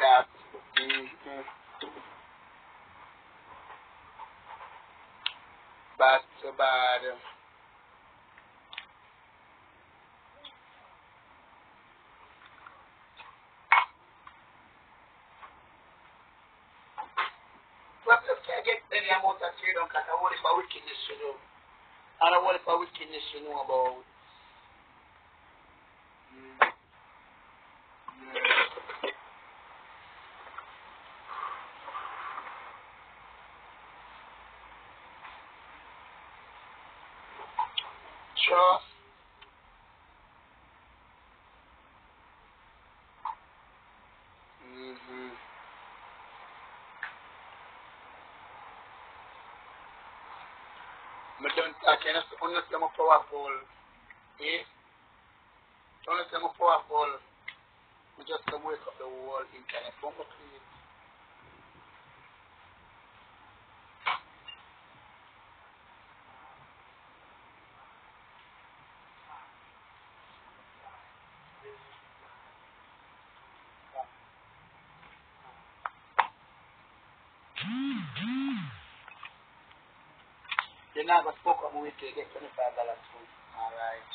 that. Mm-hmm. Bad so bad. But just can't get any amount of trade on because I want it for wickedness, you know. I don't want it for wickedness, you know about. Trust. Mm-hmm. I don't talk unless I'm powerful. Eh? Unless I'm powerful. I just come wake up the whole internet. One more please. You're not going to spoke up with you, get $25 food. Alright.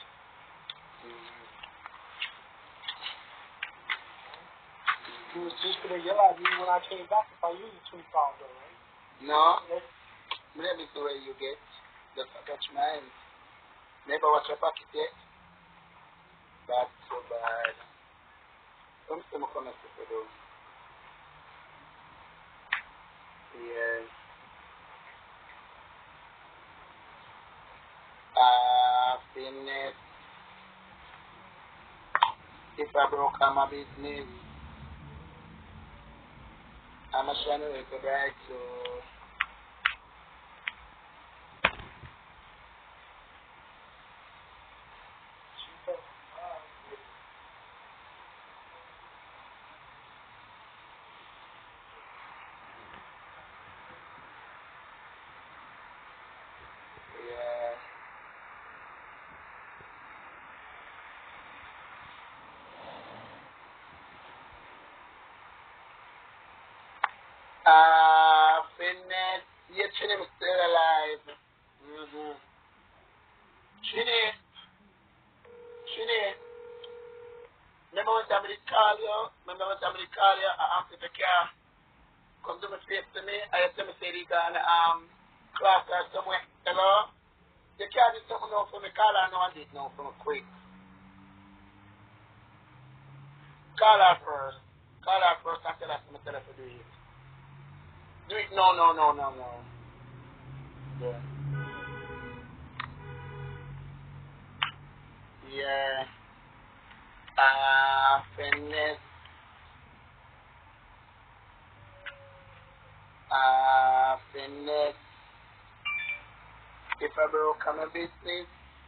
You was just going to yell at me when I came back if I used a $25, right? No. Maybe the way you get. Just touch mine. Never watch your pocket yet. That's so bad. Some still come to do. Yes. Business. If I broke my business, I'm a trying to recover so yeah. Business. Yeah, Chinny is still alive. Mm-hmm. Chinny. Remember when somebody call you? I asked if you can come to my face to me? I tell me say they got class or somewhere. Hello? You can't do something now for me. Call her now and do it now for me quick. Call her first and tell her to do it. Do it no. Yeah. Yeah. Fitness. Fitness. If I broke my business,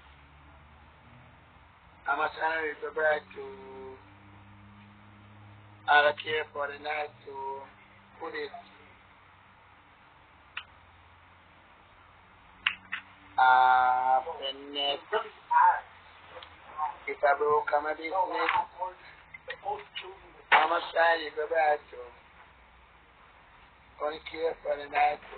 I'm a trying to prepare to allocate for the night to put it. Fitness. If I broke my business, I'm a trying to prepare to only care for the night to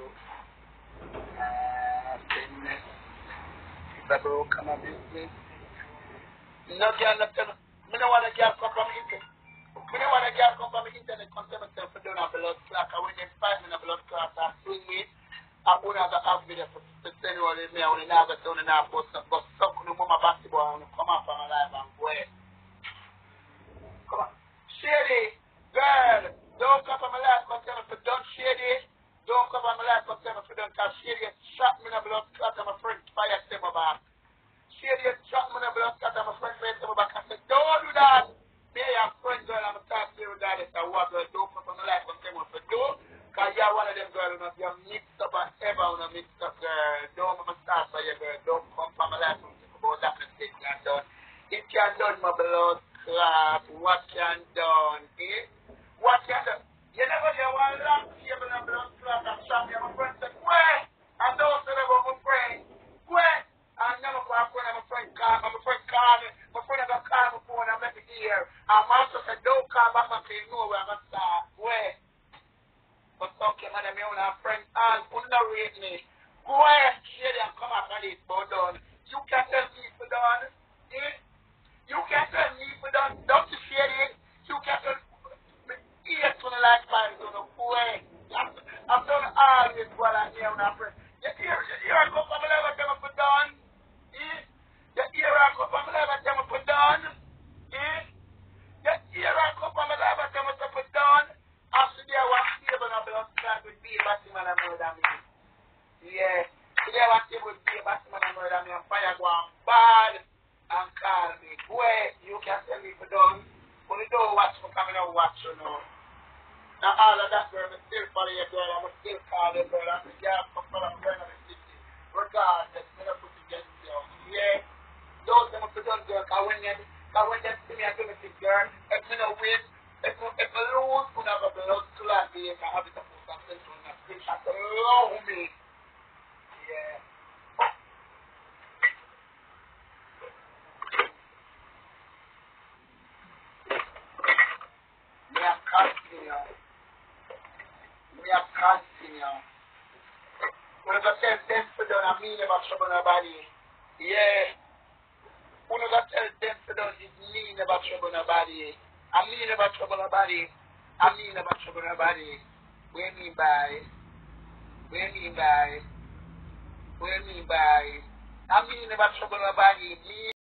fitness. If I broke my business, no girl, I don't want a girl come from the internet. I don't want a girl come from the internet come tell myself to do a blood clot. And when they find me in a blood clot, I swing me. I wouldn't have to have video for send you all in me. I wouldn't have to turn it out. But suck on the mama basketball and come out from my life and go ahead. Come on. Shady, girl, don't come from my life come tell me for done shady. Don't come from my life come tell me for done because shady shot me in a blood clot and my friend fire stem back. Shady shot me in a blood clot and my friend fire stem back. I said, don't do that. Me and your friend girl, I'm talking to you regardless of what girl. Don't come from my life come tell me for do. Because you're one of them girls who you're mixed up and ever on a mixed up girl. Don't come start for your girl. Don't come from my life come think about that mistake you done. It can done my blood clot. What can done? Eh? What can done? You never hear one long table and blood clot and shot me and my friend said, where? And don't say about my friend. Where? And never go a friend and my friend call me. My friend call me. My friend ever call my phone and let me hear. And my also said, don't call back and say, no, we're going to start. and friends all underrate me. Go ahead, shady and come up and eat but done. You can tell me for done. Eh? You can tell me for done. Don't you shady? You can tell me ears on the like five on the way. I've done all this while I'm here with my friends. You hear I come from the level tell me for done. Eh? You hear I come from the level tell me for done. Eh? You hear I come from the level tell me for done. After there was stable and blood clot with me, but him and a murder me. Yeah. Today I was able to be a Batman and murder me and fire go on bad and call me. Boy, you can tell me for done. But you don't watch me coming out watch you know. Now all of that girl, I still follow your girl, I will still call your girl, and the girl come from the girl in the city. Regardless, I'm going to put against you. Yeah. Those them for done girl, because when they see me and do me this girl, if me no win, if I lose, I'm going to have a blood clot here, I have it up for something to a screenshot. Love me. Yeah. Me have continue. Me have continue. When I tell them to done, I mean never trouble nobody. Yeah. When I tell them to done, it mean never trouble nobody. I mean never trouble nobody. I mean never trouble nobody. What you mean by? What you mean by? What you mean by? I mean never trouble nobody. Me